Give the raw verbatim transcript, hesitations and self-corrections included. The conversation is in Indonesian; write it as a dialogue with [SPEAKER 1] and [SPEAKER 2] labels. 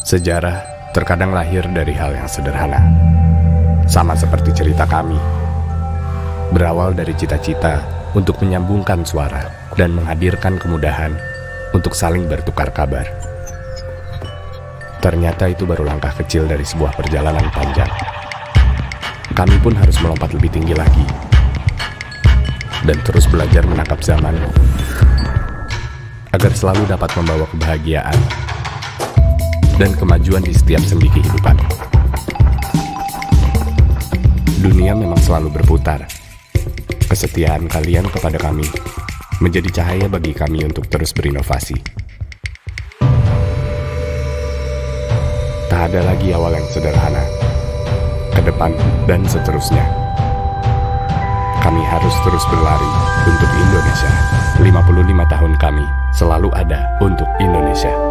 [SPEAKER 1] Sejarah terkadang lahir dari hal yang sederhana. Sama seperti cerita kami. Berawal dari cita-cita untuk menyambungkan suara dan menghadirkan kemudahan untuk saling bertukar kabar. Ternyata itu baru langkah kecil dari sebuah perjalanan panjang. Kami pun harus melompat lebih tinggi lagi dan terus belajar menangkap zaman agar selalu dapat membawa kebahagiaan dan kemajuan di setiap sendi kehidupan. Dunia memang selalu berputar. Kesetiaan kalian kepada kami menjadi cahaya bagi kami untuk terus berinovasi. Tak ada lagi awal yang sederhana, ke depan dan seterusnya. Kami harus terus berlari untuk Indonesia. lima puluh lima tahun kami selalu ada untuk Indonesia.